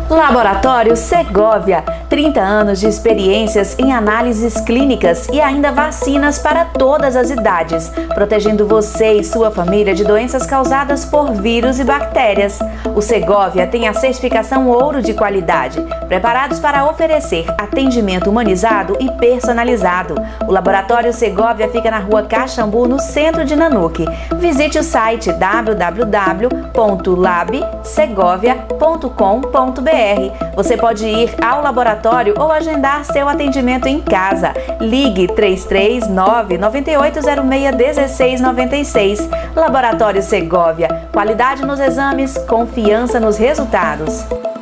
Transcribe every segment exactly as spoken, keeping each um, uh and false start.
Laboratório Segovia, trinta anos de experiências em análises clínicas e ainda vacinas para todas as idades, protegendo você e sua família de doenças causadas por vírus e bactérias. O Segovia tem a certificação ouro de qualidade, preparados para oferecer atendimento humanizado e personalizado. O Laboratório Segovia fica na Rua Caxambu, no centro de Nanuque. Visite o site w w w ponto lab segovia ponto com ponto b r. Você pode ir ao laboratório ou agendar seu atendimento em casa. Ligue três três nove, nove oito zero seis, um seis nove seis. Laboratório Segovia. Qualidade nos exames, confiança nos resultados.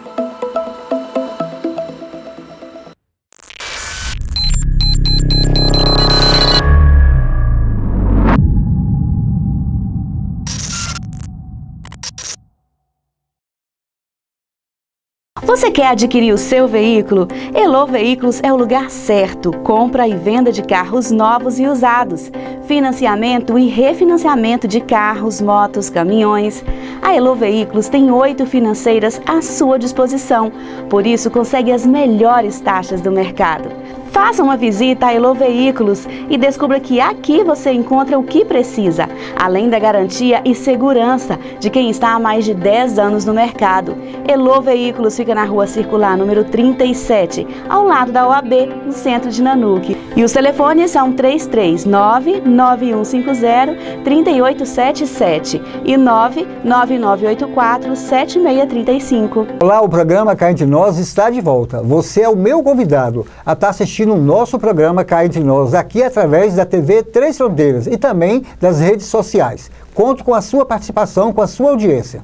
Você quer adquirir o seu veículo? Elo Veículos é o lugar certo. Compra e venda de carros novos e usados. Financiamento e refinanciamento de carros, motos, caminhões. A Elo Veículos tem oito financeiras à sua disposição. Por isso, consegue as melhores taxas do mercado. Faça uma visita a Elo Veículos e descubra que aqui você encontra o que precisa, além da garantia e segurança de quem está há mais de dez anos no mercado. Elo Veículos fica na Rua Circular, número trinta e sete, ao lado da O A B, no centro de Nanuque. E os telefones são três três nove, nove um cinco zero, três oito sete sete e nove nove nove oito quatro, sete seis três cinco. Olá, o programa Cá Entre Nós está de volta. Você é o meu convidado a estar assistindo o nosso programa Cá Entre Nós, aqui através da T V Três Fronteiras e também das redes sociais. Conto com a sua participação, com a sua audiência.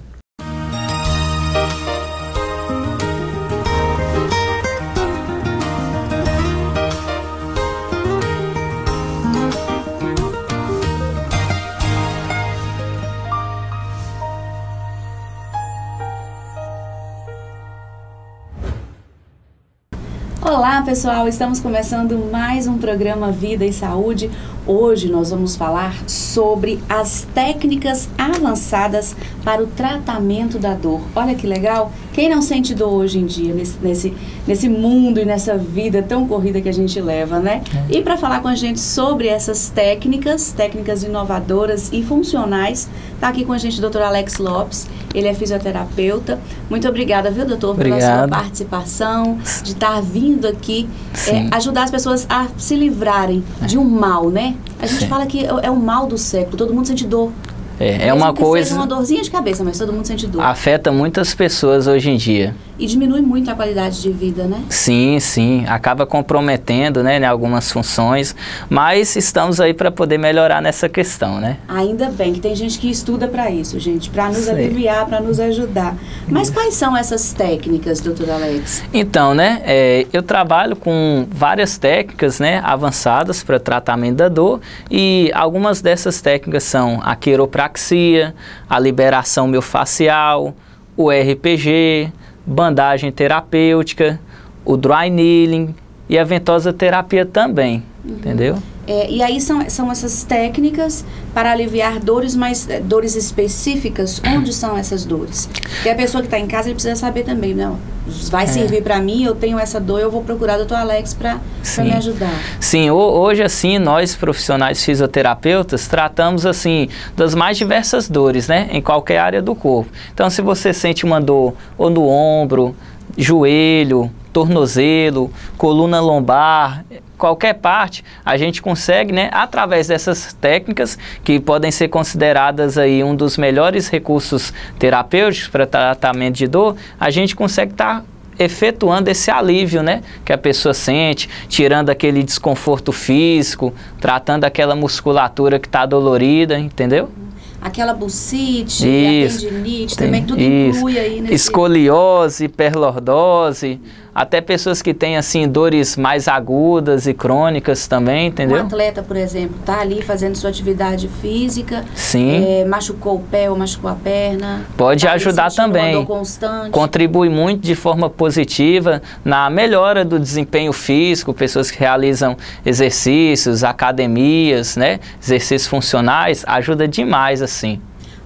Olá pessoal, estamos começando mais um programa Vida e Saúde. Hoje nós vamos falar sobre as técnicas avançadas para o tratamento da dor. Olha que legal! Quem não sente dor hoje em dia, nesse, nesse, nesse mundo e nessa vida tão corrida que a gente leva, né? É. E para falar com a gente sobre essas técnicas, técnicas inovadoras e funcionais, está aqui com a gente o doutor Alex Lopes. Ele é fisioterapeuta. Muito obrigada, viu, doutor, pela Obrigado. sua participação, de estar vindo aqui é, ajudar as pessoas a se livrarem é. de um mal, né? A gente Sim. fala que é o mal do século, todo mundo sente dor. É, é uma coisa... seja uma dorzinha de cabeça, mas todo mundo sente dor. Afeta muitas pessoas hoje em dia. E diminui muito a qualidade de vida, né? Sim, sim. Acaba comprometendo, né, algumas funções. Mas estamos aí para poder melhorar nessa questão, né? Ainda bem que tem gente que estuda para isso, gente. Para nos Sei. aliviar, para nos ajudar. Mas isso. quais são essas técnicas, doutor Alex? Então, né, é, eu trabalho com várias técnicas, né, avançadas para tratamento da dor. E algumas dessas técnicas são a quiropraxia, a liberação miofascial, o R P G, bandagem terapêutica, o dry needling e a ventosa terapia também, uhum. entendeu? É, e aí são, são essas técnicas para aliviar dores, mas dores específicas. Onde são essas dores? Porque a pessoa que está em casa ele precisa saber também, não, vai é. servir para mim, eu tenho essa dor, eu vou procurar o doutor Alex para me ajudar. Sim, hoje assim, nós profissionais fisioterapeutas tratamos assim das mais diversas dores, né, em qualquer área do corpo. Então se você sente uma dor ou no ombro, joelho, tornozelo, coluna lombar, qualquer parte, a gente consegue, né, através dessas técnicas, que podem ser consideradas aí um dos melhores recursos terapêuticos para tratamento de dor, a gente consegue estar tá efetuando esse alívio, né, que a pessoa sente, tirando aquele desconforto físico, tratando aquela musculatura que está dolorida, entendeu? Aquela bursite, a tendinite, também tudo isso. inclui aí nesse... Escoliose, hiperlordose, até pessoas que têm assim dores mais agudas e crônicas também, entendeu? Um atleta, por exemplo, tá ali fazendo sua atividade física, Sim. É, machucou o pé ou machucou a perna. Pode tá ajudar também. Uma dor constante. Contribui muito de forma positiva na melhora do desempenho físico, pessoas que realizam exercícios, academias, né? Exercícios funcionais, ajuda demais assim.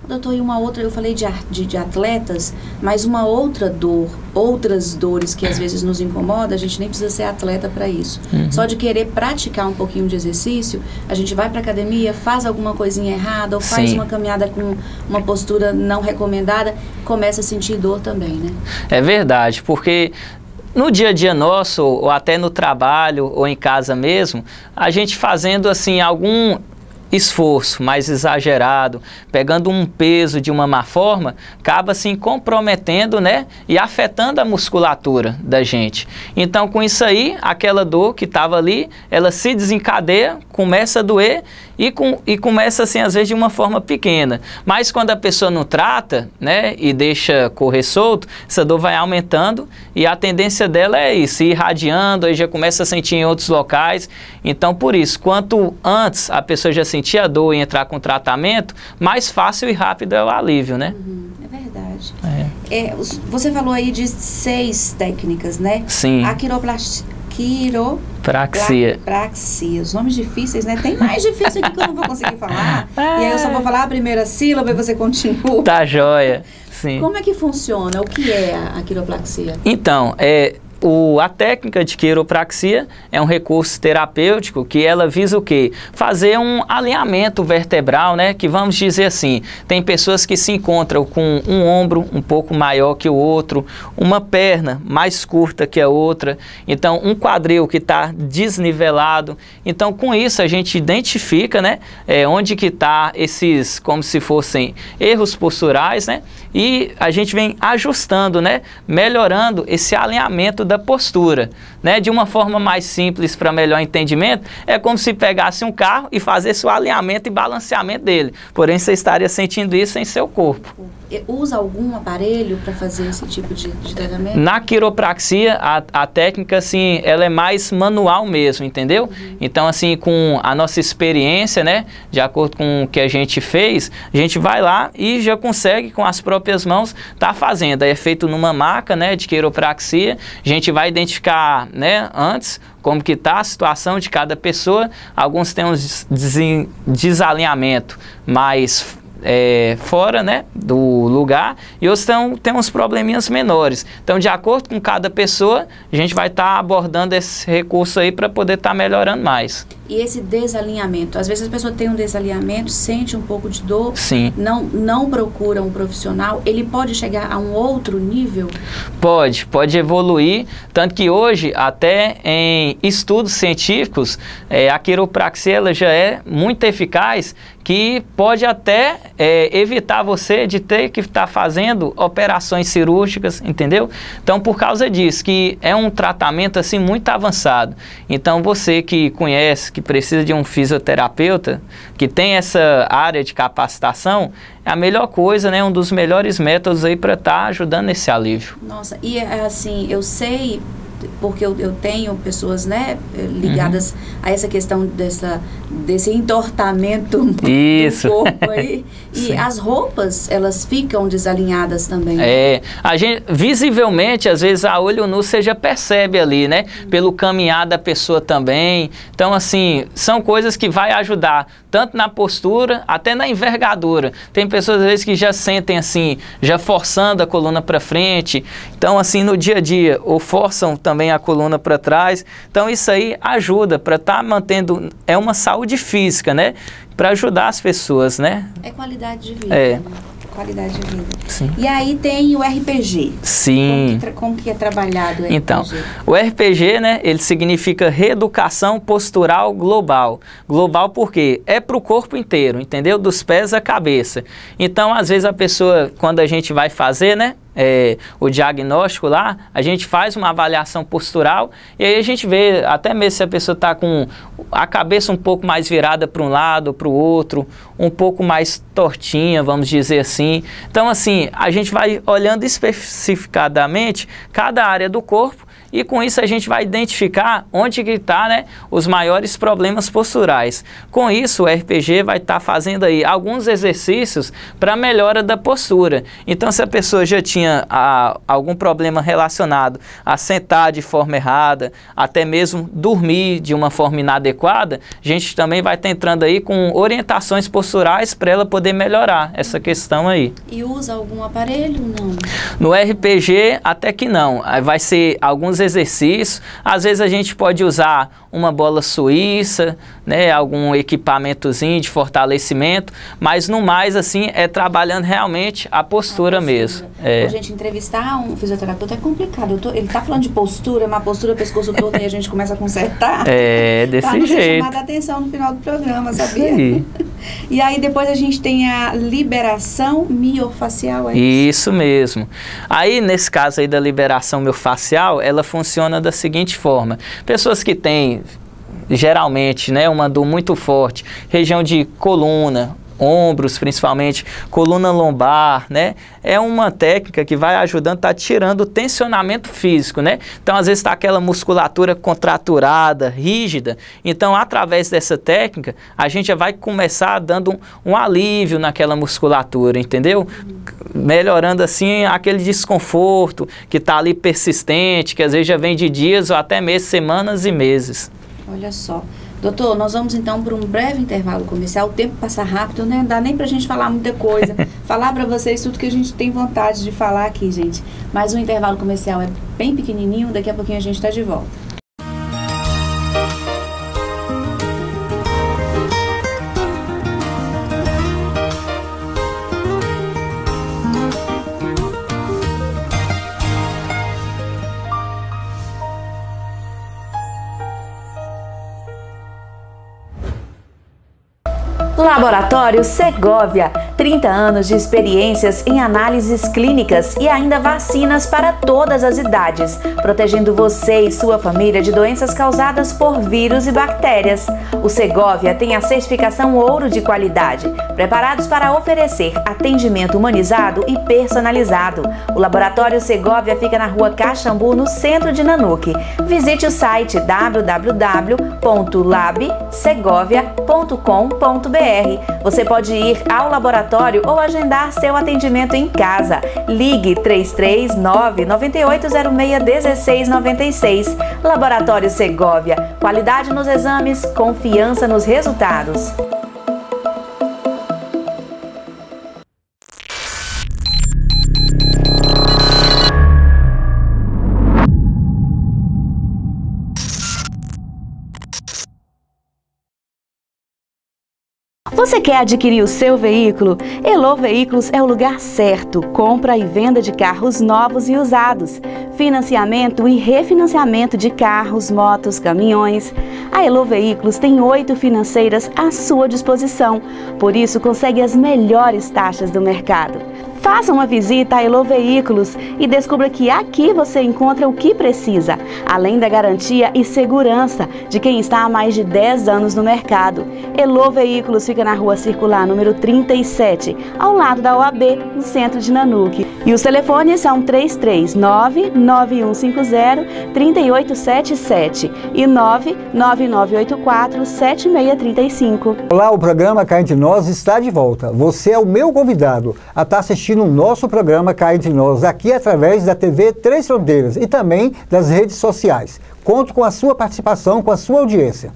Doutor, e uma outra, eu falei de, de, de atletas, mas uma outra dor, outras dores que às vezes nos incomoda, a gente nem precisa ser atleta para isso. Uhum. Só de querer praticar um pouquinho de exercício, a gente vai para academia, faz alguma coisinha errada, ou faz Sim. uma caminhada com uma postura não recomendada, começa a sentir dor também, né? É verdade, porque no dia a dia nosso, ou até no trabalho, ou em casa mesmo, a gente fazendo assim algum esforço mais exagerado, pegando um peso de uma má forma, acaba assim comprometendo, né, e afetando a musculatura da gente. Então, com isso aí, aquela dor que estava ali, ela se desencadeia, começa a doer e, com, e começa assim, às vezes, de uma forma pequena. Mas quando a pessoa não trata, né, e deixa correr solto, essa dor vai aumentando e a tendência dela é isso, ir irradiando, aí já começa a sentir em outros locais. Então, por isso, quanto antes a pessoa já sentir a dor e entrar com tratamento, mais fácil e rápido é o alívio, né? Uhum, é verdade. É. É, você falou aí de seis técnicas, né? Sim. A quiroplastia. Quiropraxia. Praxia. Os nomes difíceis, né? Tem mais difícil aqui que eu não vou conseguir falar. E aí eu só vou falar a primeira sílaba e você continua. Tá joia. Sim. Como é que funciona? O que é a, a quiropraxia? Então, é... O, a técnica de quiropraxia é um recurso terapêutico que ela visa o quê? Fazer um alinhamento vertebral, né? Que vamos dizer assim, tem pessoas que se encontram com um ombro um pouco maior que o outro, uma perna mais curta que a outra, então um quadril que está desnivelado. Então com isso a gente identifica, né? É, onde que está esses, como se fossem erros posturais, né? E a gente vem ajustando, né? Melhorando esse alinhamento da postura, né? De uma forma mais simples para melhor entendimento, é como se pegasse um carro e fizesse o alinhamento e balanceamento dele. Porém, você estaria sentindo isso em seu corpo. Usa algum aparelho para fazer esse tipo de, de tratamento? Na quiropraxia, a, a técnica, assim, ela é mais manual mesmo, entendeu? Uhum. Então, assim, com a nossa experiência, né? De acordo com o que a gente fez, a gente vai lá e já consegue, com as próprias mãos, tá fazendo. Aí é feito numa maca, né? De quiropraxia. A gente vai identificar, né? Antes, como que está a situação de cada pessoa. Alguns têm um des desalinhamento mais é, fora, né, do lugar, e outros tão, têm uns probleminhas menores. Então, de acordo com cada pessoa, a gente vai estar tá abordando esse recurso aí para poder estar tá melhorando mais. E esse desalinhamento, às vezes a pessoa tem um desalinhamento, sente um pouco de dor, Sim. Não, não procura um profissional, ele pode chegar a um outro nível? Pode, pode evoluir, tanto que hoje, até em estudos científicos, é, a quiropraxia ela já é muito eficaz, que pode até é, evitar você de ter que estar fazendo operações cirúrgicas, entendeu? Então, por causa disso, que é um tratamento assim muito avançado. Então, você que conhece, que precisa de um fisioterapeuta, que tem essa área de capacitação, é a melhor coisa, né? Um dos melhores métodos aí para estar ajudando nesse alívio. Nossa, e assim, eu sei, porque eu, eu tenho pessoas, né, ligadas uhum. a essa questão dessa, desse entortamento Isso. do corpo aí. E Sim. as roupas, elas ficam desalinhadas também. É, a gente, visivelmente, às vezes, a olho nu você já percebe ali, né, uhum. pelo caminhar da pessoa também. Então, assim, são coisas que vai ajudar tanto na postura, até na envergadura. Tem pessoas, às vezes, que já sentem assim, já forçando a coluna para frente. Então, assim, no dia a dia, ou forçam também a coluna para trás. Então, isso aí ajuda para estar tá mantendo, é uma saúde física, né? Para ajudar as pessoas, né? É qualidade de vida. É. Né? Qualidade de vida. Sim. E aí tem o R P G. Sim. Como que, como que é trabalhado o R P G? Então, o R P G, né, ele significa Reeducação Postural Global. Global por quê? É para o corpo inteiro, entendeu? Dos pés à cabeça. Então, às vezes a pessoa, quando a gente vai fazer, né, É, o diagnóstico lá, a gente faz uma avaliação postural e aí a gente vê até mesmo se a pessoa está com a cabeça um pouco mais virada para um lado, para o outro, um pouco mais tortinha, vamos dizer assim. Então, assim, a gente vai olhando especificadamente cada área do corpo e com isso a gente vai identificar onde que está, né, os maiores problemas posturais. Com isso o R P G vai estar tá fazendo aí alguns exercícios para melhora da postura. Então se a pessoa já tinha a, algum problema relacionado a sentar de forma errada, até mesmo dormir de uma forma inadequada, a gente também vai estar tá entrando aí com orientações posturais para ela poder melhorar essa questão aí. E usa algum aparelho? Não. No R P G até que não, vai ser alguns exercícios, às vezes a gente pode usar uma bola suíça, né, algum equipamentozinho de fortalecimento, mas no mais assim é trabalhando realmente a postura, a postura. mesmo. É. A gente entrevistar um fisioterapeuta é complicado. Eu tô, ele tá falando de postura, uma postura, pescoço todo, e a gente começa a consertar. É, desse pra não jeito. ser chamada a atenção no final do programa, sabia? Aí. E aí depois a gente tem a liberação miofascial, é isso? Isso mesmo. Aí nesse caso aí da liberação miofascial, ela funciona da seguinte forma: pessoas que têm geralmente, né, uma dor muito forte, região de coluna, ombros principalmente, coluna lombar, né? É uma técnica que vai ajudando, tá tirando o tensionamento físico, né? Então, às vezes está aquela musculatura contraturada, rígida. Então, através dessa técnica, a gente já vai começar dando um, um alívio naquela musculatura, entendeu? Uhum. Melhorando, assim, aquele desconforto que está ali persistente, que às vezes já vem de dias ou até meses, semanas e meses. Olha só. Doutor, nós vamos então para um breve intervalo comercial. O tempo passa rápido, né? Não dá nem para a gente falar muita coisa. Falar para vocês tudo que a gente tem vontade de falar aqui, gente. Mas o intervalo comercial é bem pequenininho. Daqui a pouquinho a gente está de volta. Laboratório Segovia, trinta anos de experiências em análises clínicas e ainda vacinas para todas as idades, protegendo você e sua família de doenças causadas por vírus e bactérias. O Segovia tem a certificação ouro de qualidade, preparados para oferecer atendimento humanizado e personalizado. O Laboratório Segovia fica na Rua Caxambu, no centro de Nanuque. Visite o site w w w ponto lab segovia ponto com ponto b r. Você pode ir ao laboratório ou agendar seu atendimento em casa. Ligue três três nove, nove oito zero seis, um seis nove seis. Laboratório Segovia. Qualidade nos exames, confiança nos resultados. Você quer adquirir o seu veículo? Elo Veículos é o lugar certo. Compra e venda de carros novos e usados. Financiamento e refinanciamento de carros, motos, caminhões. A Elo Veículos tem oito financeiras à sua disposição. Por isso, consegue as melhores taxas do mercado. Faça uma visita a Elo Veículos e descubra que aqui você encontra o que precisa, além da garantia e segurança de quem está há mais de dez anos no mercado. Elo Veículos fica na Rua Circular, número trinta e sete, ao lado da O A B, no centro de Nanuque. E os telefones são três três nove, nove um cinco zero, três oito sete sete e nove nove nove oito quatro, sete seis três cinco. Olá, o programa Cá Entre Nós está de volta. Você é o meu convidado a estar assistindo o nosso programa Cá Entre Nós, aqui através da T V Três Fronteiras e também das redes sociais. Conto com a sua participação, com a sua audiência.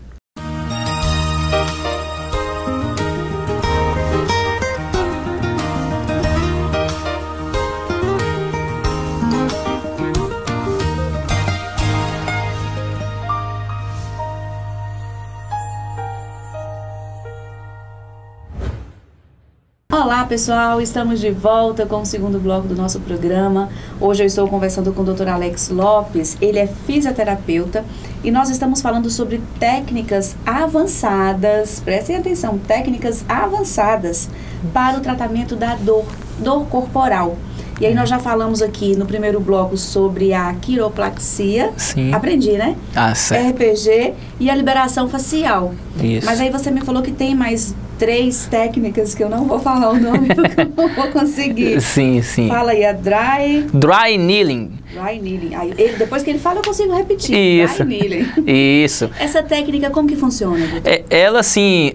Olá pessoal, estamos de volta com o segundo bloco do nosso programa. Hoje eu estou conversando com o doutor Alex Lopes, ele é fisioterapeuta e nós estamos falando sobre técnicas avançadas, prestem atenção, técnicas avançadas para o tratamento da dor, dor corporal. E aí nós já falamos aqui no primeiro bloco sobre a quiropraxia. Sim. Aprendi, né? Ah, certo. R P G e a liberação facial. Isso. Mas aí você me falou que tem mais três técnicas que eu não vou falar o nome porque eu não vou conseguir. Sim, sim. Fala aí, a dry... Dry needling. Dry needling. Aí, ele, depois que ele fala, eu consigo repetir. Isso. Dry needling. Isso. Essa técnica, como que funciona, doutor? É, ela, assim,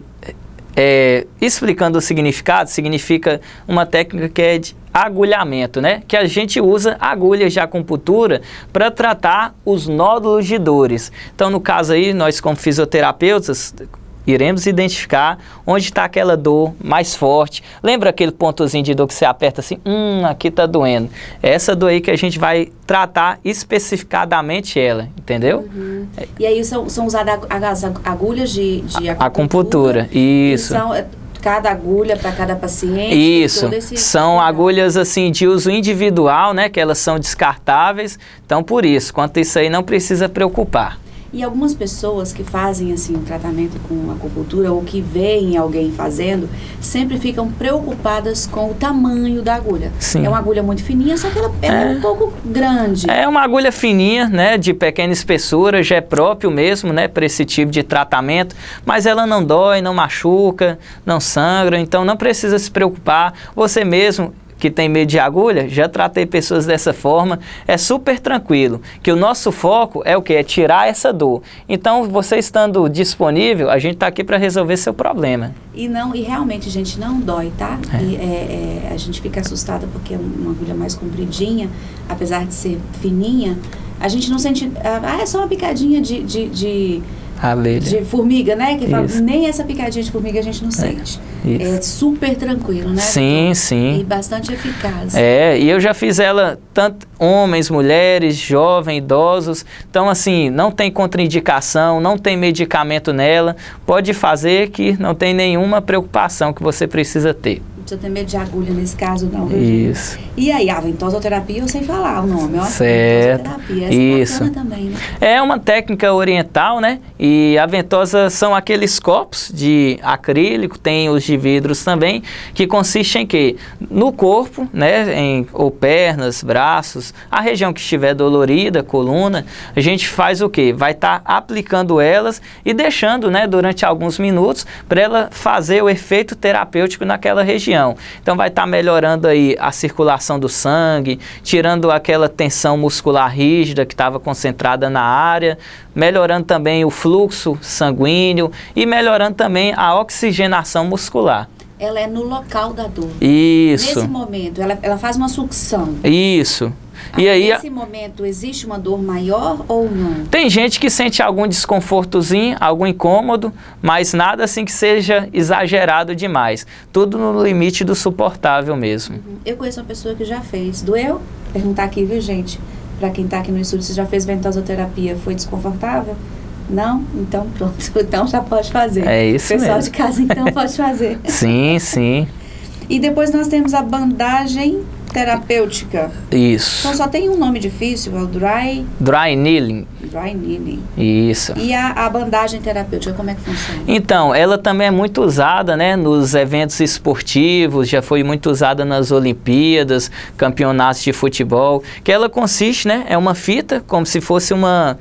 é, explicando o significado, significa uma técnica que é de agulhamento, né? Que a gente usa agulhas de acupuntura para tratar os nódulos de dores. Então, no caso aí, nós como fisioterapeutas, iremos identificar onde está aquela dor mais forte. Lembra aquele pontozinho de dor que você aperta assim? Hum, aqui está doendo. É essa dor aí que a gente vai tratar especificadamente ela, entendeu? Uhum. E aí são, são usadas as agulhas de, de acupuntura. Acupuntura, isso. São cada agulha para cada paciente. Isso, são agulhas assim de uso individual, né? Que elas são descartáveis. Então, por isso, quanto a isso aí, não precisa preocupar. E algumas pessoas que fazem assim um tratamento com acupuntura ou que veem alguém fazendo, sempre ficam preocupadas com o tamanho da agulha. Sim. É uma agulha muito fininha, só que ela é, é um pouco grande. É uma agulha fininha, né, de pequena espessura, já é próprio mesmo, né, para esse tipo de tratamento, mas ela não dói, não machuca, não sangra, então não precisa se preocupar. Você mesmo que tem medo de agulha, já tratei pessoas dessa forma, é super tranquilo, que o nosso foco é o que? É tirar essa dor. Então, você estando disponível, a gente está aqui para resolver seu problema. E não, e realmente, gente, não dói, tá? É. E, é, é, a gente fica assustada porque é uma agulha mais compridinha, apesar de ser fininha, a gente não sente, ah, é só uma picadinha de... de, de Abelha. De formiga, né? Que fala, Isso. nem essa picadinha de formiga a gente não sente. Isso. É super tranquilo, né? Sim, doutor? sim. E bastante eficaz. É, e eu já fiz ela, tanto homens, mulheres, jovens, idosos. Então, assim, não tem contraindicação, não tem medicamento nela. Pode fazer que não tem nenhuma preocupação que você precisa ter. Não precisa ter medo de agulha nesse caso, não. Viu, Isso. gente? E aí, a ventosoterapia, eu sei falar o nome, ó. Certo. Ventosoterapia. Essa Isso. é bacana também, né? É uma técnica oriental, né? E a ventosa são aqueles copos de acrílico, tem os de vidros também, que consiste em quê? No corpo, né? Em, ou pernas, braços, a região que estiver dolorida, coluna, a gente faz o quê? Vai estar tá aplicando elas e deixando, né? Durante alguns minutos para ela fazer o efeito terapêutico naquela região. Então vai estar tá melhorando aí a circulação do sangue, tirando aquela tensão muscular rígida que estava concentrada na área, melhorando também o fluxo sanguíneo e melhorando também a oxigenação muscular. Ela é no local da dor. Isso. Nesse momento, ela, ela faz uma sucção. Isso. E aí, nesse momento, existe uma dor maior ou não? Tem gente que sente algum desconfortozinho, algum incômodo, mas nada assim que seja exagerado demais. Tudo no limite do suportável mesmo. Uhum. Eu conheço uma pessoa que já fez. Doeu? Perguntar aqui, viu, gente? Para quem está aqui no estúdio, você já fez ventosoterapia? Foi desconfortável? Não? Então, pronto. Então, já pode fazer. É isso mesmo. Pessoal de casa, então, pode fazer. Sim, sim. E depois nós temos a bandagem terapêutica. Isso. Então só tem um nome difícil, é o dry... Dry needling. Dry needling. Isso. E a, a bandagem terapêutica, como é que funciona? Então, ela também é muito usada, né, nos eventos esportivos, já foi muito usada nas Olimpíadas, campeonatos de futebol, que ela consiste, né, é uma fita, como se fosse uma...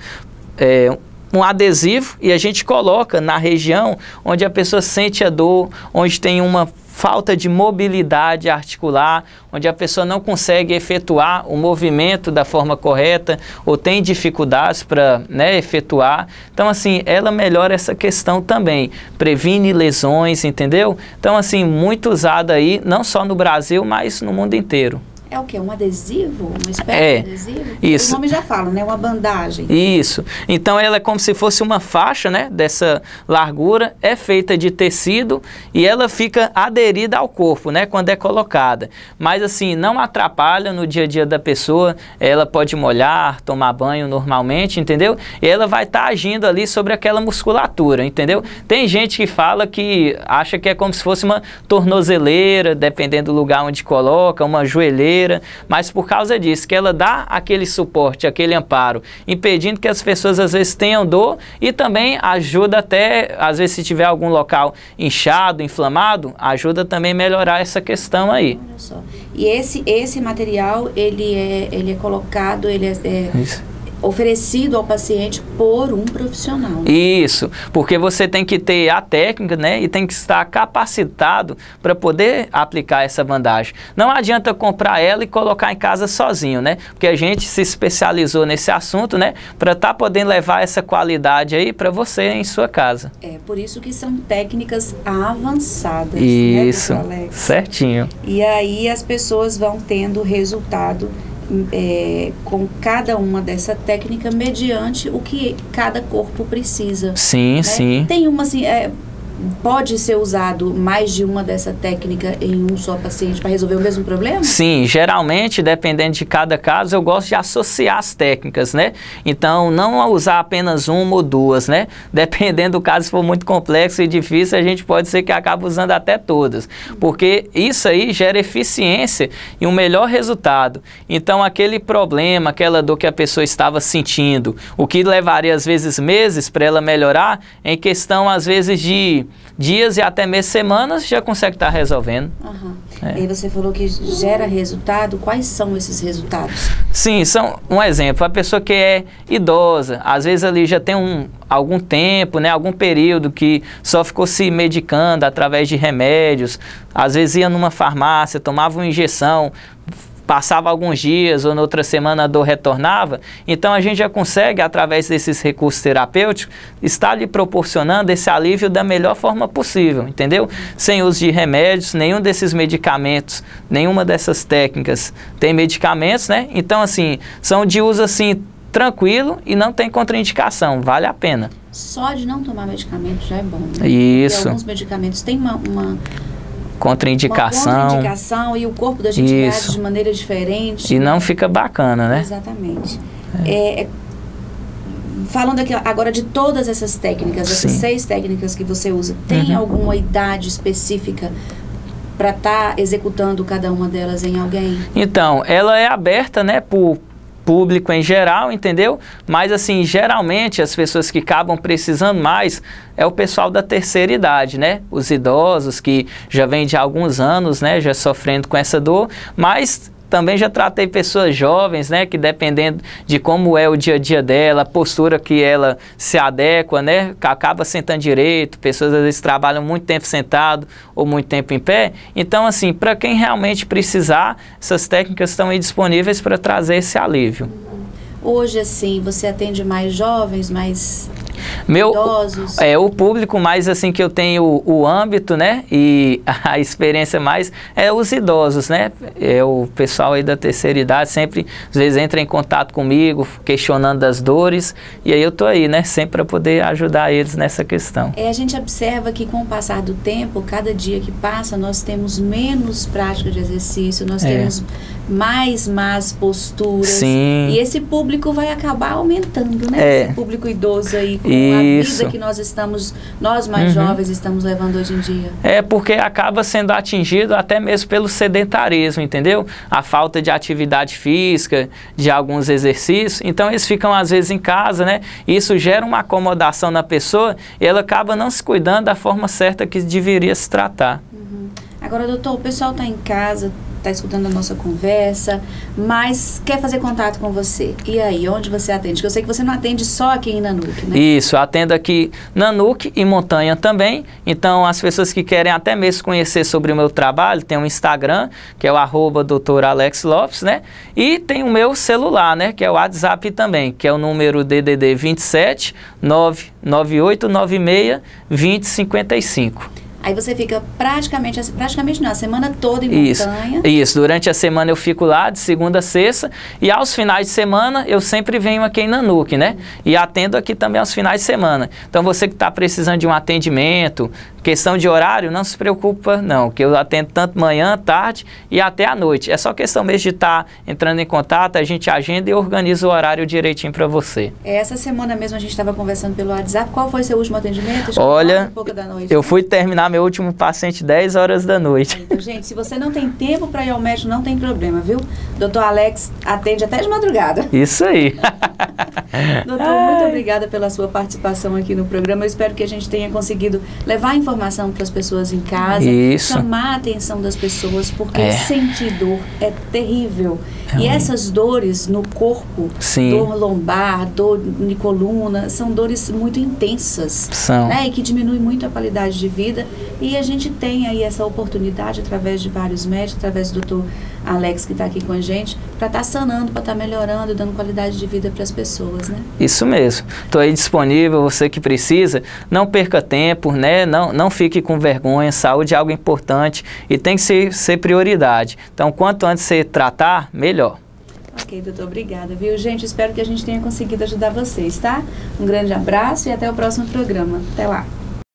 É, um adesivo, e a gente coloca na região onde a pessoa sente a dor, onde tem uma falta de mobilidade articular, onde a pessoa não consegue efetuar o movimento da forma correta ou tem dificuldades para, né, efetuar. Então, assim, ela melhora essa questão também, previne lesões, entendeu? Então, assim, muito usada aí, não só no Brasil, mas no mundo inteiro. É o quê? Um adesivo? Uma espécie é, de adesivo? Isso. O nome já fala, né? Uma bandagem. Isso. Então, ela é como se fosse uma faixa, né? Dessa largura, é feita de tecido e ela fica aderida ao corpo, né? Quando é colocada. Mas, assim, não atrapalha no dia a dia da pessoa. Ela pode molhar, tomar banho normalmente, entendeu? E ela vai estar tá agindo ali sobre aquela musculatura, entendeu? Tem gente que fala que acha que é como se fosse uma tornozeleira, dependendo do lugar onde coloca, uma joelheira. Mas por causa disso, que ela dá aquele suporte, aquele amparo, impedindo que as pessoas às vezes tenham dor e também ajuda até, às vezes se tiver algum local inchado, inflamado, ajuda também a melhorar essa questão aí. Olha só. E esse, esse material, ele é, ele é colocado, ele é, é oferecido ao paciente por um profissional. Isso, porque você tem que ter a técnica, né, e tem que estar capacitado para poder aplicar essa bandagem. Não adianta comprar ela e colocar em casa sozinho, né, porque a gente se especializou nesse assunto, né, para estar tá podendo levar essa qualidade aí para você em sua casa. É, por isso que são técnicas avançadas, isso, né, doutor Alex? Certinho. E aí as pessoas vão tendo resultado É, com cada uma dessa técnica mediante o que cada corpo precisa. Sim, né? sim. Tem uma assim, é, pode ser usado mais de uma dessa técnica em um só paciente para resolver o mesmo problema? Sim, geralmente, dependendo de cada caso, eu gosto de associar as técnicas, né? Então, não usar apenas uma ou duas, né? Dependendo do caso, se for muito complexo e difícil, a gente pode ser que acabe usando até todas. Porque isso aí gera eficiência e um melhor resultado. Então, aquele problema, aquela dor que a pessoa estava sentindo, o que levaria, às vezes, meses para ela melhorar, em questão, às vezes, de dias e até mesmo semanas, já consegue estar resolvendo. Uhum. É. E aí você falou que gera resultado. Quais são esses resultados? Sim, são um exemplo. A pessoa que é idosa, às vezes ali já tem um, algum tempo, né, algum período que só ficou se medicando através de remédios, às vezes ia numa farmácia, tomava uma injeção, passava alguns dias ou na outra semana a dor retornava, então a gente já consegue, através desses recursos terapêuticos, estar lhe proporcionando esse alívio da melhor forma possível, entendeu? Sem uso de remédios, nenhum desses medicamentos, nenhuma dessas técnicas tem medicamentos, né? Então, assim, são de uso, assim, tranquilo e não tem contraindicação, vale a pena. Só de não tomar medicamento já é bom, né? Isso. Porque alguns medicamentos têm uma... uma... Contraindicação. Uma contraindicação e o corpo da gente Isso. reage de maneira diferente. E não fica bacana, né? Exatamente. É. É, falando aqui agora de todas essas técnicas, essas Sim. seis técnicas que você usa, tem Uhum. alguma idade específica para estar tá executando cada uma delas em alguém? Então, ela é aberta, né, por público em geral, entendeu? Mas assim, geralmente as pessoas que acabam precisando mais é o pessoal da terceira idade, né? Os idosos que já vêm de alguns anos, né, já sofrendo com essa dor, mas também já tratei pessoas jovens, né, que dependendo de como é o dia a dia dela, a postura que ela se adequa, né, acaba sentando direito, pessoas às vezes trabalham muito tempo sentado ou muito tempo em pé. Então, assim, para quem realmente precisar, essas técnicas estão aí disponíveis para trazer esse alívio. Hoje, assim, você atende mais jovens, mais Meu, idosos? É, o público mais assim que eu tenho o, o âmbito, né, e a experiência mais é os idosos, né, é o pessoal aí da terceira idade sempre, às vezes entra em contato comigo, questionando das dores, e aí eu tô aí, né, sempre para poder ajudar eles nessa questão. É, a gente observa que com o passar do tempo, cada dia que passa, nós temos menos prática de exercício, nós É. temos mais más posturas. Sim. E esse público vai acabar aumentando, né? É. Esse público idoso aí, com Isso. a vida que nós estamos, nós mais Uhum. jovens estamos levando hoje em dia. É porque acaba sendo atingido até mesmo pelo sedentarismo, entendeu? A falta de atividade física, de alguns exercícios. Então eles ficam às vezes em casa, né? Isso gera uma acomodação na pessoa e ela acaba não se cuidando da forma certa que deveria se tratar. Uhum. Agora, doutor, o pessoal está em casa, está escutando a nossa conversa, mas quer fazer contato com você. E aí, onde você atende? Porque eu sei que você não atende só aqui em Nanuque, né? Isso, eu atendo aqui Nanuque e Montanha também. Então, as pessoas que querem até mesmo conhecer sobre o meu trabalho, tem um Instagram, que é o arroba doutor Alex Lopes, né? E tem o meu celular, né? Que é o WhatsApp também, que é o número D D D vinte e sete, nove nove oito nove seis, dois zero cinco cinco. Aí você fica praticamente, praticamente não, a semana toda em Isso, Montanha. isso, durante a semana eu fico lá de segunda a sexta e aos finais de semana eu sempre venho aqui em Nanuque, né? E atendo aqui também aos finais de semana. Então você que está precisando de um atendimento, questão de horário, não se preocupa não, que eu atendo tanto manhã, tarde e até à noite. É só questão mesmo de estar tá entrando em contato, a gente agenda e organiza o horário direitinho para você. Essa semana mesmo a gente estava conversando pelo WhatsApp. Qual foi seu último atendimento? Acho que Olha, nove e pouca da noite, eu né? fui terminar meu último paciente dez horas da noite. Então, gente, se você não tem tempo para ir ao médico, não tem problema, viu? doutor Alex atende até de madrugada. Isso aí. Doutor, muito obrigada pela sua participação aqui no programa. Eu espero que a gente tenha conseguido levar informação para as pessoas em casa, Isso. chamar a atenção das pessoas, porque É. sentir dor é terrível. É e um... essas dores no corpo, Sim. dor lombar, dor de coluna, são dores muito intensas, São. né? E que diminuem muito a qualidade de vida. E a gente tem aí essa oportunidade, através de vários médicos, através do doutor Alex, que está aqui com a gente, para estar tá sanando, para estar tá melhorando, dando qualidade de vida para as pessoas, né? Isso mesmo. Estou aí disponível, você que precisa, não perca tempo, né? Não, não fique com vergonha, saúde é algo importante e tem que ser, ser prioridade. Então, quanto antes você tratar, melhor. Ok, doutor, obrigada, viu? Gente, espero que a gente tenha conseguido ajudar vocês, tá? Um grande abraço e até o próximo programa. Até lá!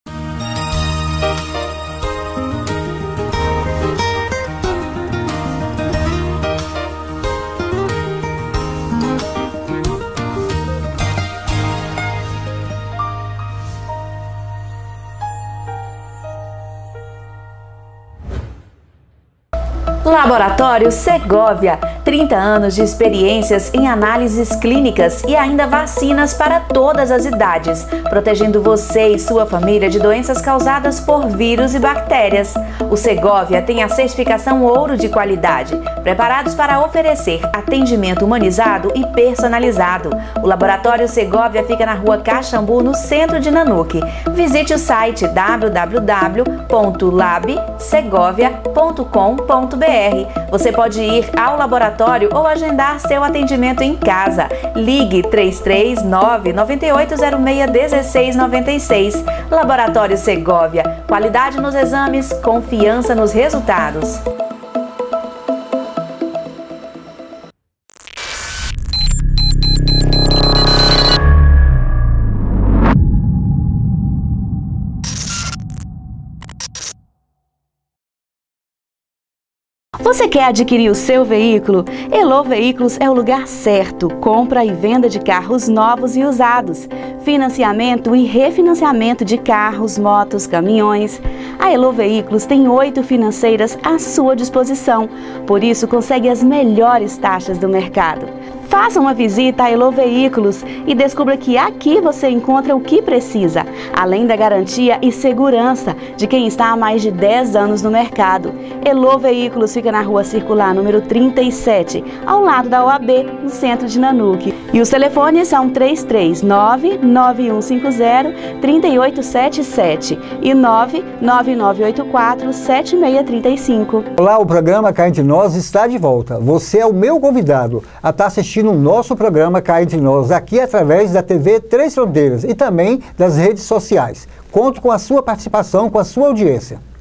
Laboratório Segovia, trinta anos de experiências em análises clínicas e ainda vacinas para todas as idades, protegendo você e sua família de doenças causadas por vírus e bactérias. O Segovia tem a certificação ouro de qualidade, preparados para oferecer atendimento humanizado e personalizado. O Laboratório Segovia fica na rua Caxambu, no centro de Nanuque. Visite o site w w w ponto lab segovia ponto com ponto b r. Você pode ir ao laboratório ou agendar seu atendimento em casa. Ligue três três nove, nove oito zero seis, um seis nove seis. Laboratório Segovia. Qualidade nos exames, confiança nos resultados. Você quer adquirir o seu veículo? Elo Veículos é o lugar certo. Compra e venda de carros novos e usados. Financiamento e refinanciamento de carros, motos, caminhões. A Elo Veículos tem oito financeiras à sua disposição. Por isso, consegue as melhores taxas do mercado. Faça uma visita a Elo Veículos e descubra que aqui você encontra o que precisa, além da garantia e segurança de quem está há mais de dez anos no mercado. Elo Veículos fica na Rua Circular, número trinta e sete, ao lado da O A B, no centro de Nanuque. E os telefones são três três nove, nove um cinco zero, três oito sete sete e nove nove nove oito quatro, sete seis três cinco. Olá, o programa Cá Entre Nós está de volta. Você é o meu convidado a estar assistindo o nosso programa Cá Entre Nós, aqui através da T V Três Fronteiras e também das redes sociais. Conto com a sua participação, com a sua audiência.